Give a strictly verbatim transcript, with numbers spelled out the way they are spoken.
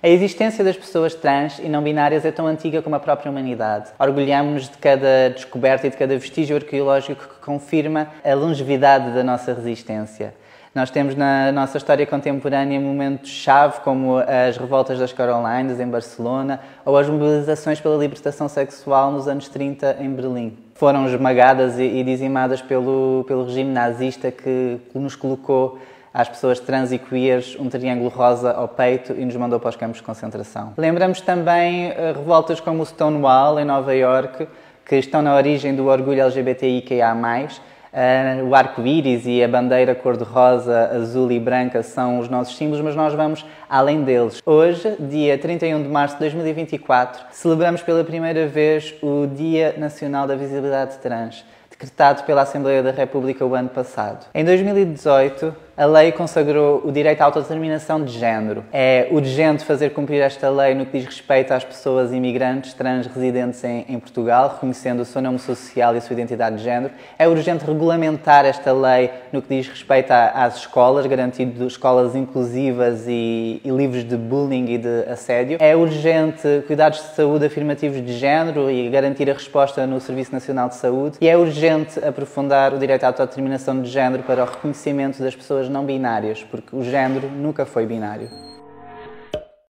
A existência das pessoas trans e não binárias é tão antiga como a própria humanidade. Orgulhamos-nos de cada descoberta e de cada vestígio arqueológico que confirma a longevidade da nossa resistência. Nós temos na nossa história contemporânea momentos-chave como as revoltas das Carolines em Barcelona ou as mobilizações pela libertação sexual nos anos trinta em Berlim. Foram esmagadas e dizimadas pelo, pelo regime nazista que nos colocou às pessoas trans e queers um triângulo rosa ao peito e nos mandou para os campos de concentração. Lembramos também uh, revoltas como o Stonewall, em Nova Iorque, que estão na origem do orgulho L G B T I Q I A mais. Uh, o arco-íris e a bandeira cor-de-rosa, azul e branca são os nossos símbolos, mas nós vamos além deles. Hoje, dia trinta e um de março de dois mil e vinte e quatro, celebramos pela primeira vez o Dia Nacional da Visibilidade Trans, decretado pela Assembleia da República o ano passado. Em dois mil e dezoito, a lei consagrou o direito à autodeterminação de género. É urgente fazer cumprir esta lei no que diz respeito às pessoas imigrantes trans residentes em, em Portugal, reconhecendo o seu nome social e a sua identidade de género. É urgente regulamentar esta lei no que diz respeito à, às escolas, garantindo escolas inclusivas e, e livres de bullying e de assédio. É urgente cuidados de saúde afirmativos de género e garantir a resposta no Serviço Nacional de Saúde. E é urgente aprofundar o direito à autodeterminação de género para o reconhecimento das pessoas não binárias, porque o género nunca foi binário.